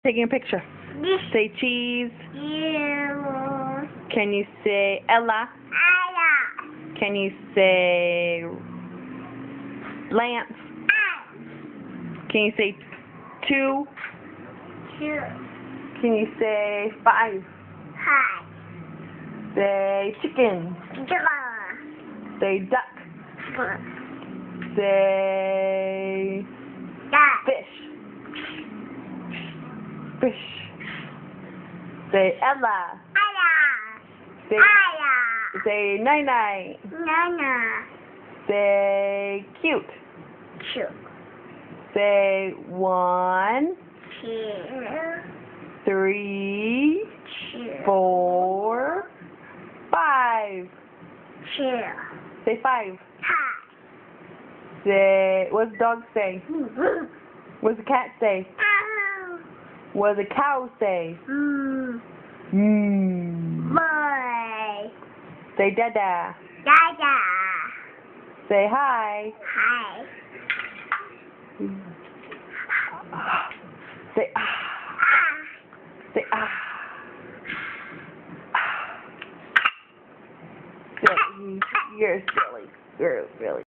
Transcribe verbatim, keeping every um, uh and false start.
Taking a picture. This Say cheese. yellow. Can you say Ella? Ella. Can you say Lance? Can you say two? Two. Can you say five? Hi. Say chicken. Draw. Say duck. Say Duck. fish. Fish. Say Ella. Ella. Say, Ella. say night night. Nana. Say cute. Two. Say one, Two. three, Two. four, five. Two. Say five. Hi. Say, what does the dog say? What does the cat say? Ow. What does the cow say? Mm. Mmm. Boy. Say dada. Dada. Say hi. Hi. Say ah. Ah. Say ah. Ah. Say, you're silly. You're really